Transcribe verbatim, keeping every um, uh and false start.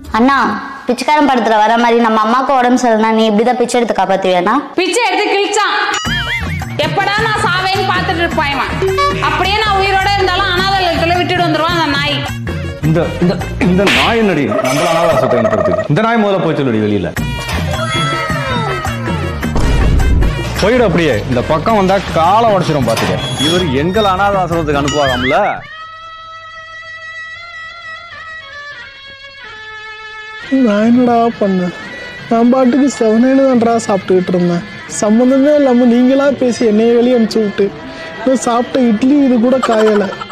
அண்ணா பிச்சைக்காரன் படத்துல வர மாதிரி நம்ம அம்மாவுக்கு உடம்பு சரியில்லைனா நீ இப்படிதான் பிச்சை எடுத்து காப்பாத்துவியாண்ணா? பிச்சை எடுத்து கிழிச்சான். எப்படா நான் சாவேன்னு பார்த்துட்டு இருப்பான். அப்படியே நான் உயிரோட இருந்தாலும் அனாதைகளை விட்டுட்டு வந்துருவான் அந்த நாய். இந்த இந்த இந்த நாய் நடி நம்மள அனாதாசத்தை ஏற்படுத்துது. இந்த நாய் முதல்ல போய் சொல்லி வெளியில போயிடும். அப்படியே இந்த பக்கம் வந்தா காலை உடச்சிடும் பாத்துக்க. இவர் எங்கள் அனாதாசிரமத்துக்கு அனுப்புவாராம்ல. நான் என்னடா பண்ணேன்? நான் பாட்டுக்கு செவனேன்னு தான்டா சாப்பிட்டுக்கிட்டு இருந்தேன். சம்மந்தமே இல்லாமல் நீங்களா பேசி என்னைய வெளியே அனுப்பிச்சு விட்டு சாப்பிட்ட இட்லி இது கூட காயலை.